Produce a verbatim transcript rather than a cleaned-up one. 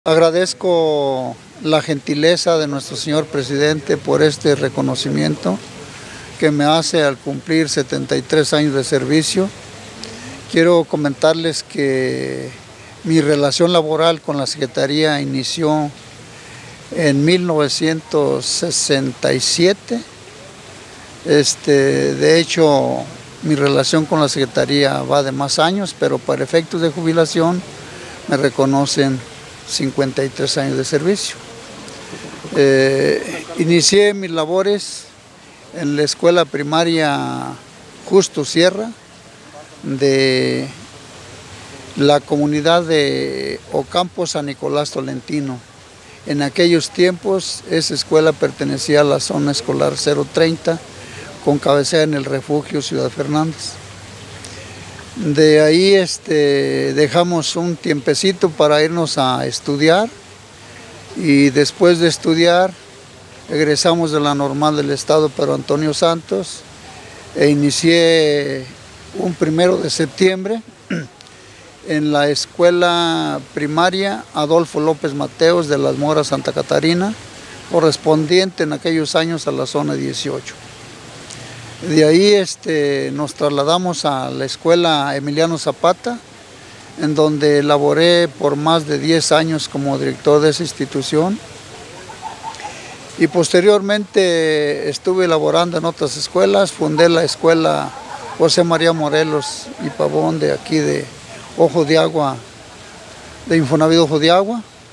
Agradezco la gentileza de nuestro señor presidente por este reconocimiento que me hace al cumplir setenta y tres años de servicio. Quiero comentarles que mi relación laboral con la Secretaría inició en mil novecientos sesenta y siete. Este, de hecho, mi relación con la Secretaría va de más años, pero para efectos de jubilación me reconocen cincuenta y tres años de servicio. Eh, inicié mis labores en la escuela primaria Justo Sierra de la comunidad de Ocampo San Nicolás Tolentino. En aquellos tiempos esa escuela pertenecía a la zona escolar cero treinta con cabecera en el refugio Ciudad Fernández. De ahí este, dejamos un tiempecito para irnos a estudiar y después de estudiar egresamos de la normal del estado Pedro Antonio Santos e inicié un primero de septiembre en la escuela primaria Adolfo López Mateos de Las Moras Santa Catarina, correspondiente en aquellos años a la zona dieciocho. De ahí este, nos trasladamos a la escuela Emiliano Zapata, en donde laboré por más de diez años como director de esa institución. Y posteriormente estuve laborando en otras escuelas, fundé la escuela José María Morelos y Pavón de aquí de Ojo de Agua, de Infonavit Ojo de Agua.